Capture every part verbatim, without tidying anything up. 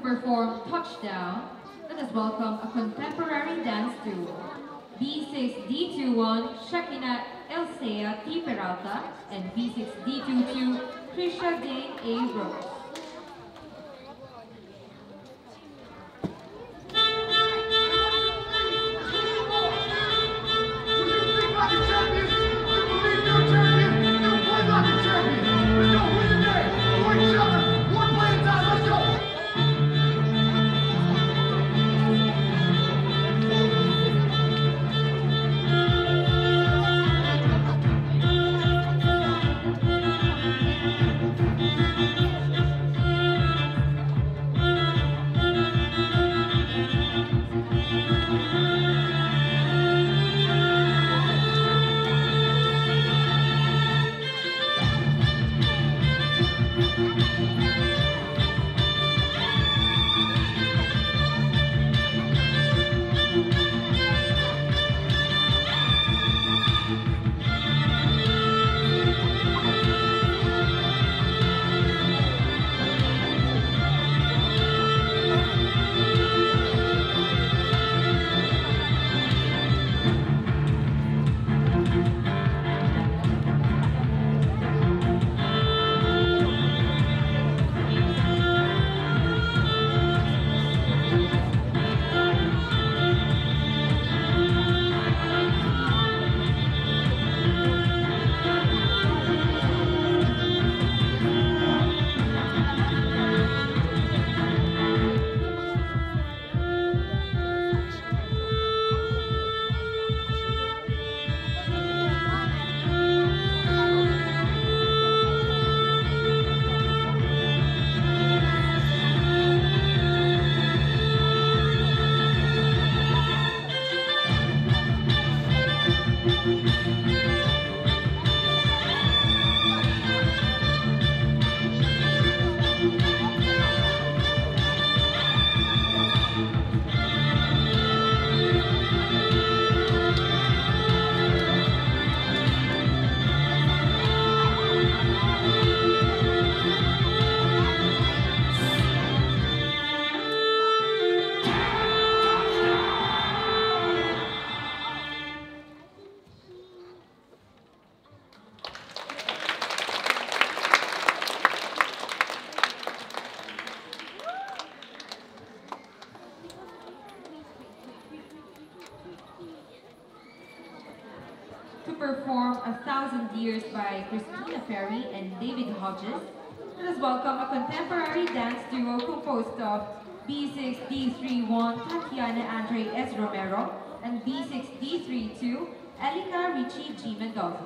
perform Touchdown, let us welcome a contemporary dance duo. B six D twenty-one Shakina Elsea T. Peralta and B six D twenty-two Krisha Dane A. Rose. To perform A Thousand Years by Christina Ferry and David Hodges, let us welcome a contemporary dance duo composed of B six D thirty-one Tatiana Andre S. Romero and B six D thirty-two Elika Richie G. Mendoza.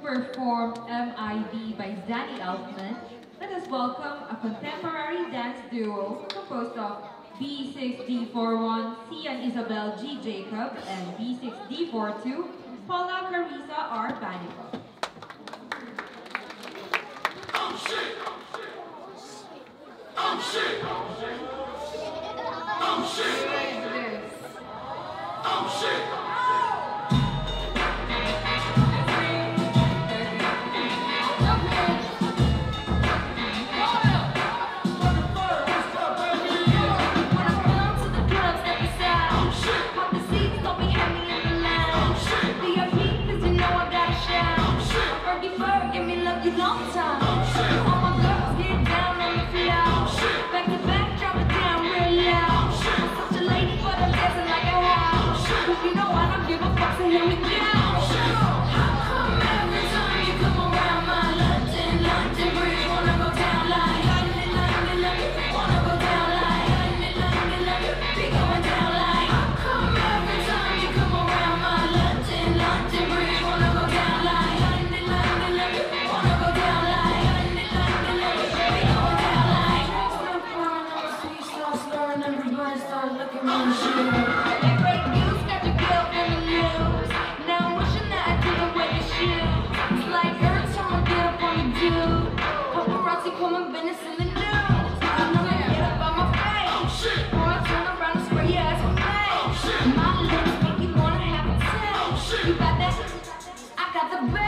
perform M I D by Danny Elfman, let us welcome a contemporary dance duo composed of B six D forty-one, Cian Isabel G. Jacob, and B six D forty-two, Paula Carissa R. Banico. Oh shit! Oh shit! Oh shit! Oh shit! Long time. All my girls get down on the floor. Back to back, drop it down real loud. I'm such a lady, but I'm dancing like a house. Cause you know I don't give a fuck, so here we go. How come every time you come around my London, London Bridge, wanna go down like London, London, London, wanna go down like London, London, London, be going down like. How come every time you come around my London, London Bridge, wanna go down like London, London, London, wanna go down like London, London, London, be going down like. Stop flying on the street, start slurring, everybody start looking at me shit. That great news got your girl in the news. Now I'm wishing that I didn't wear the shoes. It's like every time I get up on the dude, paparazzi coming business in the news. I know they get up on my face. Boy, I turn around and spray your ass with paint. My lips make you wanna have a taste. You got that? I got the best.